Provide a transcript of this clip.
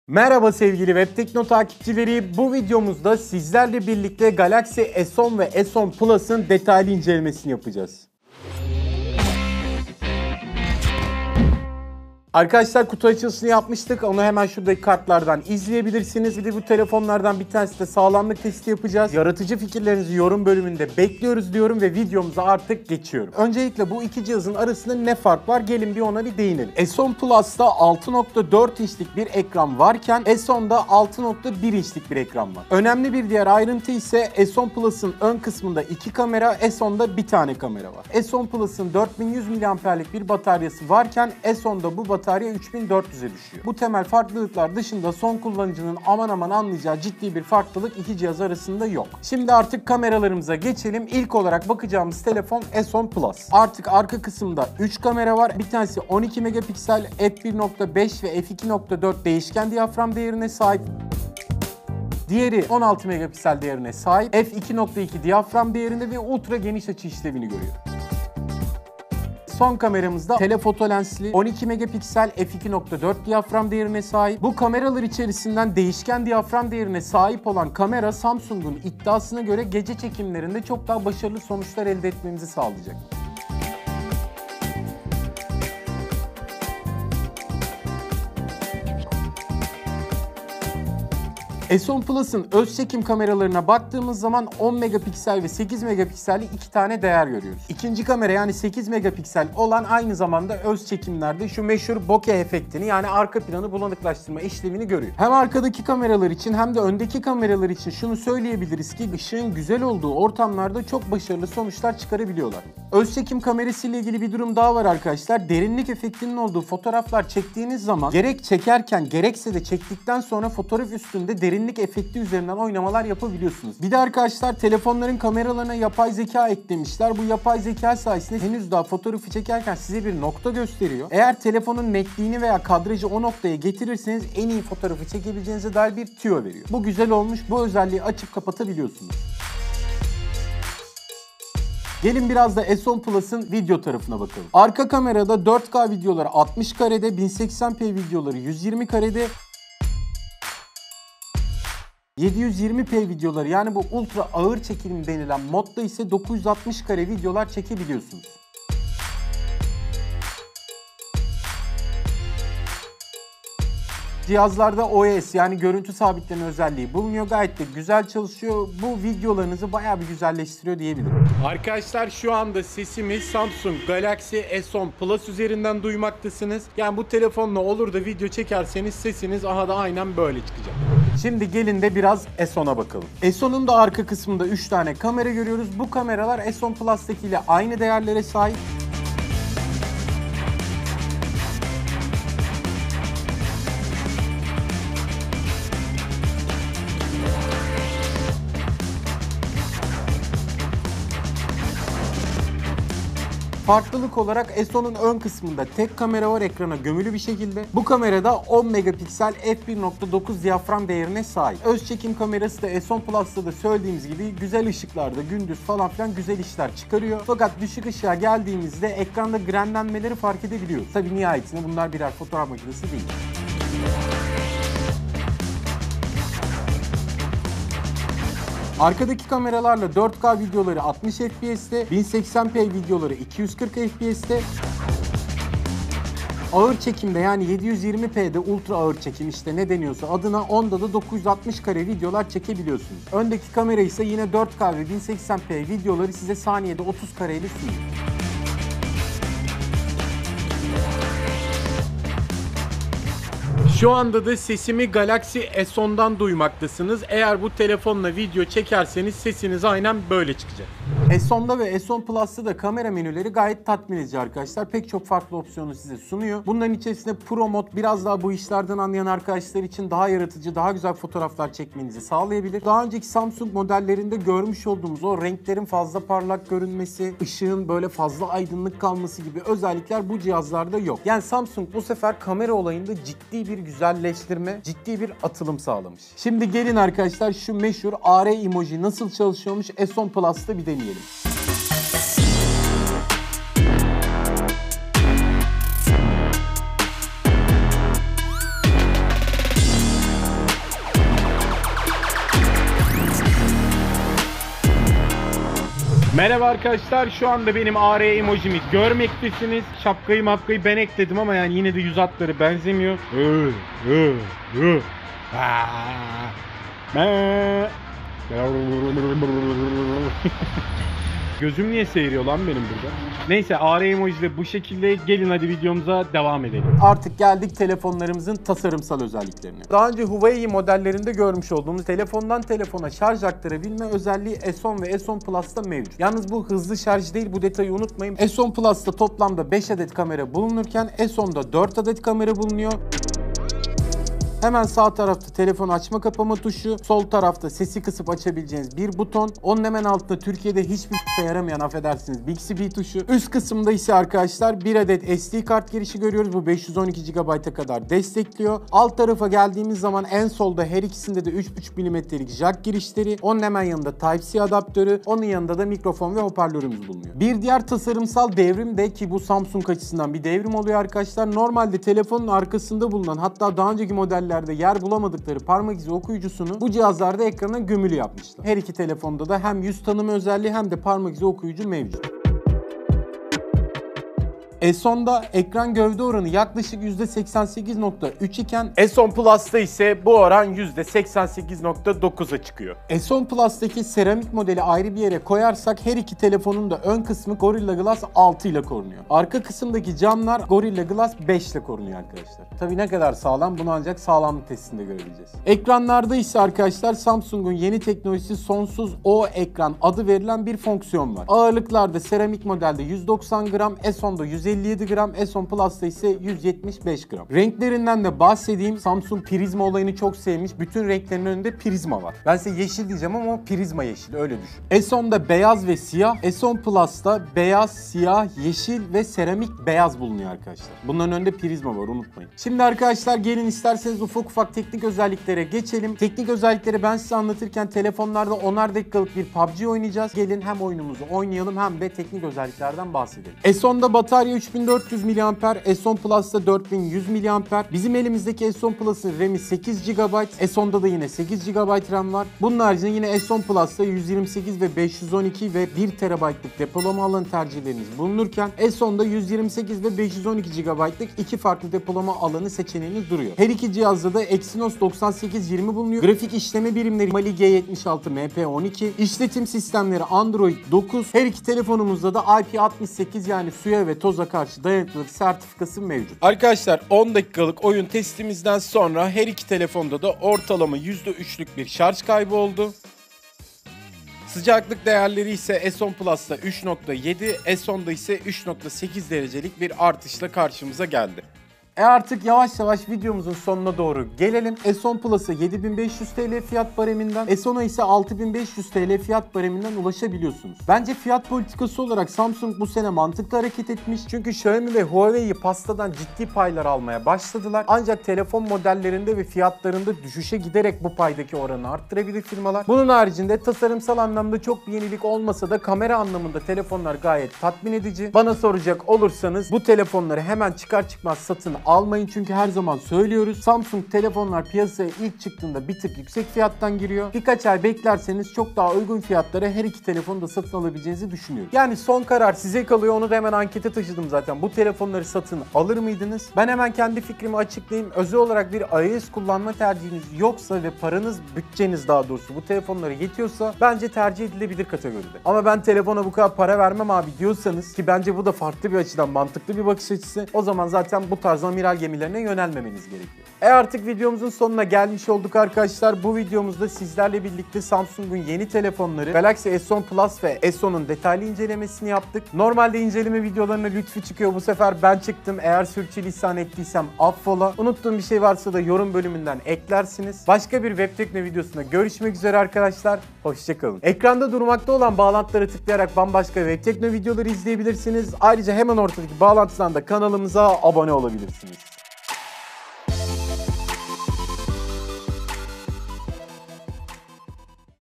Merhaba sevgili Webtekno takipçileri. Bu videomuzda sizlerle birlikte Galaxy S10 ve S10 Plus'ın detaylı incelemesini yapacağız. Arkadaşlar kutu açılışını yapmıştık. Onu hemen şuradaki kartlardan izleyebilirsiniz. Bir de bu telefonlardan bir tanesi de sağlamlık testi yapacağız. Yaratıcı fikirlerinizi yorum bölümünde bekliyoruz diyorum ve videomuza artık geçiyorum. Öncelikle bu iki cihazın arasında ne fark var? Gelin bir ona bir değinelim. S10 Plus'ta 6.4 inçlik bir ekran varken S10'da 6.1 inçlik bir ekran var. Önemli bir diğer ayrıntı ise S10 Plus'ın ön kısmında 2 kamera, S10'da bir tane kamera var. S10 Plus'ın 4100 mAh'lik bir bataryası varken S10'da bu batarya 3400'e düşüyor. Bu temel farklılıklar dışında son kullanıcının aman aman anlayacağı ciddi bir farklılık iki cihaz arasında yok. Şimdi artık kameralarımıza geçelim. İlk olarak bakacağımız telefon S10 Plus. Artık arka kısımda 3 kamera var. Bir tanesi 12 megapiksel, f1.5 ve f2.4 değişken diyafram değerine sahip. Diğeri 16 megapiksel değerine sahip, f2.2 diyafram değerinde ve ultra geniş açı işlevini görüyor. Son kameramızda telefoto lensli 12 megapiksel f2.4 diyafram değerine sahip. Bu kameralar içerisinden değişken diyafram değerine sahip olan kamera Samsung'un iddiasına göre gece çekimlerinde çok daha başarılı sonuçlar elde etmemizi sağlayacak. S10 Plus'ın öz çekim kameralarına baktığımız zaman 10 megapiksel ve 8 megapikselli iki tane değer görüyoruz. İkinci kamera yani 8 megapiksel olan aynı zamanda öz çekimlerde şu meşhur bokeh efektini yani arka planı bulanıklaştırma işlevini görüyor. Hem arkadaki kameralar için hem de öndeki kameralar için şunu söyleyebiliriz ki ışığın güzel olduğu ortamlarda çok başarılı sonuçlar çıkarabiliyorlar. Öz çekim kamerası ile ilgili bir durum daha var arkadaşlar. Derinlik efektinin olduğu fotoğraflar çektiğiniz zaman gerek çekerken gerekse de çektikten sonra fotoğraf üstünde derinlik efekti üzerinden oynamalar yapabiliyorsunuz. Bir de arkadaşlar telefonların kameralarına yapay zeka eklemişler. Bu yapay zeka sayesinde henüz daha fotoğrafı çekerken size bir nokta gösteriyor. Eğer telefonun netliğini veya kadrajı o noktaya getirirseniz en iyi fotoğrafı çekebileceğinize dair bir tüyo veriyor. Bu güzel olmuş. Bu özelliği açıp kapatabiliyorsunuz. Gelin biraz da S10 Plus'ın video tarafına bakalım. Arka kamerada 4K videoları 60 karede, 1080p videoları 120 karede, 720p videoları yani bu ultra ağır çekim denilen modda ise 960 kare videolar çekebiliyorsunuz. Cihazlarda OIS yani görüntü sabitleme özelliği bulunuyor. Gayet de güzel çalışıyor. Bu videolarınızı bayağı bir güzelleştiriyor diyebilirim. Arkadaşlar şu anda sesimi Samsung Galaxy S10 Plus üzerinden duymaktasınız. Yani bu telefonla olur da video çekerseniz sesiniz aha da aynen böyle çıkacak. Şimdi gelin de biraz S10'a bakalım. S10'un da arka kısmında 3 tane kamera görüyoruz. Bu kameralar S10 Plus'takiyle aynı değerlere sahip. Farklılık olarak S10'un ön kısmında tek kamera var ekrana gömülü bir şekilde. Bu kamerada 10 megapiksel f1.9 diyafram değerine sahip. Öz çekim kamerası da S10 Plus'ta da söylediğimiz gibi güzel ışıklarda gündüz falan filan güzel işler çıkarıyor. Fakat düşük ışığa geldiğimizde ekranda grenlenmeleri fark edebiliyoruz. Tabii nihayetinde bunlar birer fotoğraf makinesi değil. Arkadaki kameralarla 4K videoları 60 FPS'te, 1080p videoları 240 FPS'te, ağır çekimde yani 720p'de ultra ağır çekim işte ne deniyorsa adına onda da 960 kare videolar çekebiliyorsunuz. Öndeki kamera ise yine 4K ve 1080p videoları size saniyede 30 kareyle sunuyor. Şu anda da sesimi Galaxy S10'dan duymaktasınız. Eğer bu telefonla video çekerseniz sesiniz aynen böyle çıkacak. S10'da ve S10 Plus'ta da kamera menüleri gayet tatmin edici arkadaşlar. Pek çok farklı opsiyonu size sunuyor. Bunların içerisinde Pro Mod biraz daha bu işlerden anlayan arkadaşlar için daha yaratıcı, daha güzel fotoğraflar çekmenizi sağlayabilir. Daha önceki Samsung modellerinde görmüş olduğumuz o renklerin fazla parlak görünmesi, ışığın böyle fazla aydınlık kalması gibi özellikler bu cihazlarda yok. Yani Samsung bu sefer kamera olayında ciddi bir güzelleştirme, ciddi bir atılım sağlamış. Şimdi gelin arkadaşlar şu meşhur AR emoji nasıl çalışıyormuş S10 Plus'ta bir deneyelim. Merhaba arkadaşlar, şu anda benim AR emojimi görmektesiniz. Şapkayı mapkayı ben ekledim ama yani yine de yüz hatları benzemiyor. Gözüm niye seyiriyor lan benim burada? Neyse, AR emojiyle bu şekilde. Gelin hadi videomuza devam edelim. Artık geldik telefonlarımızın tasarımsal özelliklerine. Daha önce Huawei modellerinde görmüş olduğumuz telefondan telefona şarj aktarabilme özelliği S10 ve S10 Plus'ta mevcut. Yalnız bu hızlı şarj değil, bu detayı unutmayın. S10 Plus'ta toplamda 5 adet kamera bulunurken S10'da 4 adet kamera bulunuyor. Hemen sağ tarafta telefon açma kapama tuşu, sol tarafta sesi kısıp açabileceğiniz bir buton. Onun hemen altında Türkiye'de hiçbir yaramayan, affedersiniz, Bixby tuşu. Üst kısımda ise arkadaşlar bir adet SD kart girişi görüyoruz. Bu 512 GB'a kadar destekliyor. Alt tarafa geldiğimiz zaman en solda her ikisinde de 3.5 mm'lik jack girişleri. Onun hemen yanında Type-C adaptörü. Onun yanında da mikrofon ve hoparlörümüz bulunuyor. Bir diğer tasarımsal devrim de, ki bu Samsung açısından bir devrim oluyor arkadaşlar. Normalde telefonun arkasında bulunan, hatta daha önceki modellerde yer bulamadıkları parmak izi okuyucusunu bu cihazlarda ekrana gömülü yapmışlar. Her iki telefonda da hem yüz tanıma özelliği hem de parmak izi okuyucu mevcut. S10'da ekran gövde oranı yaklaşık %88.3 iken S10 Plus'ta ise bu oran %88.9'a çıkıyor. S10 Plus'taki seramik modeli ayrı bir yere koyarsak her iki telefonun da ön kısmı Gorilla Glass 6 ile korunuyor. Arka kısımdaki camlar Gorilla Glass 5 ile korunuyor arkadaşlar. Tabii ne kadar sağlam, bunu ancak sağlamlık testinde görebileceğiz. Ekranlarda ise arkadaşlar Samsung'un yeni teknolojisi sonsuz O ekran adı verilen bir fonksiyon var. Ağırlıklarda seramik modelde 190 gram, S10'da 157 gram, S10 Plus'ta ise 175 gram. Renklerinden de bahsedeyim. Samsung prizma olayını çok sevmiş. Bütün renklerin önünde prizma var. Ben size yeşil diyeceğim ama prizma yeşil, öyle düşün. S10'da beyaz ve siyah, S10 Plus'ta beyaz, siyah, yeşil ve seramik beyaz bulunuyor arkadaşlar. Bunların önünde prizma var, unutmayın. Şimdi arkadaşlar gelin isterseniz ufak teknik özelliklere geçelim. Teknik özellikleri ben size anlatırken telefonlarda 10'ar dakikalık bir PUBG oynayacağız. Gelin hem oyunumuzu oynayalım hem de teknik özelliklerden bahsedelim. S10'da batarya 3400 mAh, S10 Plus'ta 4100 mAh. Bizim elimizdeki S10 Plus'ın RAM'i 8 GB, S10'da da yine 8 GB RAM var. Bunun haricinde yine S10 Plus'ta 128 ve 512 ve 1 TB'lık depolama alanı tercihleriniz bulunurken S10'da 128 ve 512 GB'lık iki farklı depolama alanı seçeneğiniz duruyor. Her iki cihazda da Exynos 9820 bulunuyor. Grafik işleme birimleri Mali G76 MP12. İşletim sistemleri Android 9. Her iki telefonumuzda da IP68 yani suya ve toza karşı dayanıklılık sertifikası mevcut. Arkadaşlar 10 dakikalık oyun testimizden sonra her iki telefonda da ortalama %3'lük bir şarj kaybı oldu. Sıcaklık değerleri ise S10 Plus'ta 3.7, S10'da ise 3.8 derecelik bir artışla karşımıza geldi. Artık yavaş yavaş videomuzun sonuna doğru gelelim. S10 Plus'a 7500 TL fiyat bareminden, S10'a ise 6500 TL fiyat bareminden ulaşabiliyorsunuz. Bence fiyat politikası olarak Samsung bu sene mantıklı hareket etmiş. Çünkü Xiaomi ve Huawei pastadan ciddi paylar almaya başladılar. Ancak telefon modellerinde ve fiyatlarında düşüşe giderek bu paydaki oranı arttırabilir firmalar. Bunun haricinde tasarımsal anlamda çok bir yenilik olmasa da kamera anlamında telefonlar gayet tatmin edici. Bana soracak olursanız bu telefonları hemen çıkar çıkmaz satın almayın, çünkü her zaman söylüyoruz. Samsung telefonlar piyasaya ilk çıktığında bir tık yüksek fiyattan giriyor. Birkaç ay beklerseniz çok daha uygun fiyatlara her iki telefonu da satın alabileceğinizi düşünüyorum. Yani son karar size kalıyor. Onu da hemen ankete taşıdım zaten. Bu telefonları satın alır mıydınız? Ben hemen kendi fikrimi açıklayayım. Özel olarak bir iOS kullanma tercihiniz yoksa ve paranız, bütçeniz daha doğrusu bu telefonlara yetiyorsa bence tercih edilebilir kategoride. Ama ben telefona bu kadar para vermem abi diyorsanız, ki bence bu da farklı bir açıdan mantıklı bir bakış açısı, o zaman zaten bu tarz amiral gemilerine yönelmemeniz gerekiyor. Artık videomuzun sonuna gelmiş olduk arkadaşlar. Bu videomuzda sizlerle birlikte Samsung'un yeni telefonları Galaxy S10 Plus ve S10'un detaylı incelemesini yaptık. Normalde inceleme videolarına Lütfü çıkıyor. Bu sefer ben çıktım. Eğer sürçülisan ettiysem affola. Unuttuğum bir şey varsa da yorum bölümünden eklersiniz. Başka bir web tekno videosunda görüşmek üzere arkadaşlar. Hoşçakalın. Ekranda durmakta olan bağlantılara tıklayarak bambaşka web tekno videoları izleyebilirsiniz. Ayrıca hemen ortadaki bağlantıdan da kanalımıza abone olabilirsiniz.